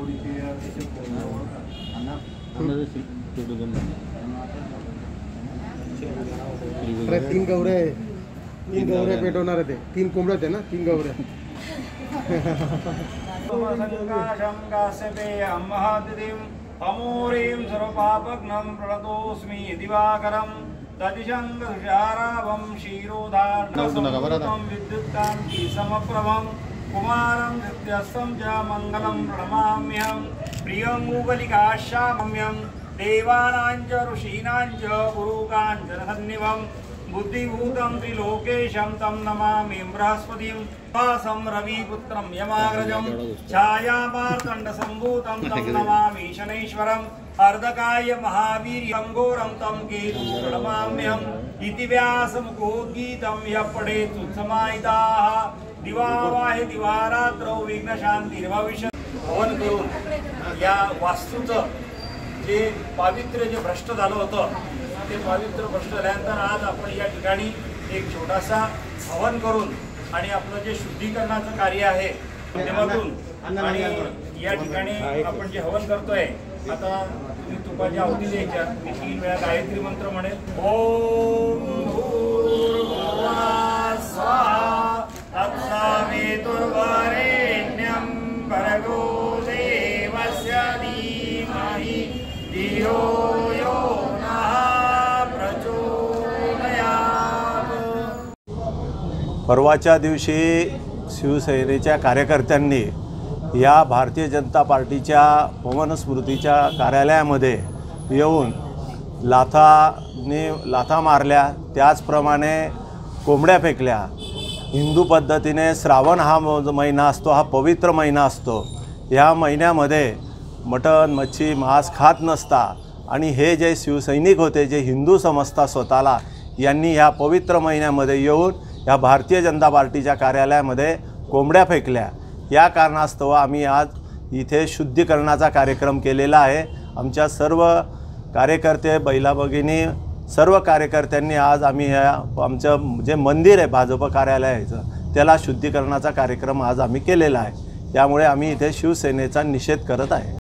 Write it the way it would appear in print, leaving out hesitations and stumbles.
अरे तीन गौरे पेटवणार आहे ते, 3 कोंबड्या होते ना, 3 गौऱ्या. अमूरीं सर्वपापघ्नं प्रणतोऽस्मि दिवाकरं तदिशङ्कतुषाराभं क्षीरोदार्णसंयुतं विद्युत्कान्ति समप्रभं कुमारं नित्यस्थं च मङ्गलं प्रणमाम्यहं प्रियं मुगलिकाश्याम्यं देवानां च ऋषीणां च गुरुकाञ्चनसन्निभं बुद्धिभूतं त्रिलोकेशं तं नमामि बृहस्पतिं वासं रविपुत्रं यमाग्रजं छायामार्तण्डसम्भूतं तं नमामि शनैश्वरम् अर्धकाय महावीर्यं घोरं तं केतुं प्रणमाम्यहम् इति व्यासमुखोद्गीतं यः पठेत् उत्समाहिताः दिवावाहे दिवारात्रौ विघ्नशान्तिर्भविष्यति. हवन करून या वास्तूचं जे पावित्र्य जे भ्रष्ट झालं होतं ते पवित्र भ्रष्ट झाल्यानंतर आज आपण या ठिकाणी एक छोटासा हवन करून आणि आपलं जे शुद्धीकरणाचं कार्य आहे माध्यमातून आणि या ठिकाणी आपण जे हवन करतोय, आता तुम्ही तुपाच्या आहुती द्यायच्या. मी 3 वेळा गायत्री मंत्र म्हणेल. ओम भूर्भुवः स्वः तत्सवितुर्वरेण्यं भर्गो देवस्य धीमहि धियो यो नः प्रचोदयात्. परवाच्या दिवशी शिवसेनेच्या कार्यकर्त्यांनी या भारतीय जनता पार्टीच्या पवन स्मृतीच्या कार्यालयामध्ये येऊन लाथा मारल्या, त्याचप्रमाणे कोंबड्या फेकल्या. हिंदू पद्धतीने श्रावण हा महिना असतो, हा पवित्र महिना असतो. या महिन्यामध्ये मटण मच्छी मांस खात नसता आणि हे जे शिवसैनिक होते, जे हिंदू समजता स्वतःला, यांनी ह्या पवित्र महिन्यामध्ये येऊन या भारतीय जनता पार्टीच्या कार्यालयामध्ये कोंबड्या फेकल्या. या कारणास्तव आम्ही आज इथे शुद्धीकरणाचा कार्यक्रम केलेला आहे. आमच्या सर्व कार्यकर्ते, बैला भगिनी, सर्व कार्यकर्त्यांनी आज आम्ही आमचं जे मंदिर आहे भाजप कार्यालयाचं, त्याला शुद्धीकरणाचा कार्यक्रम आज आम्ही केलेला आहे. त्यामुळे आम्ही इथे शिवसेनेचा निषेध करत आहे.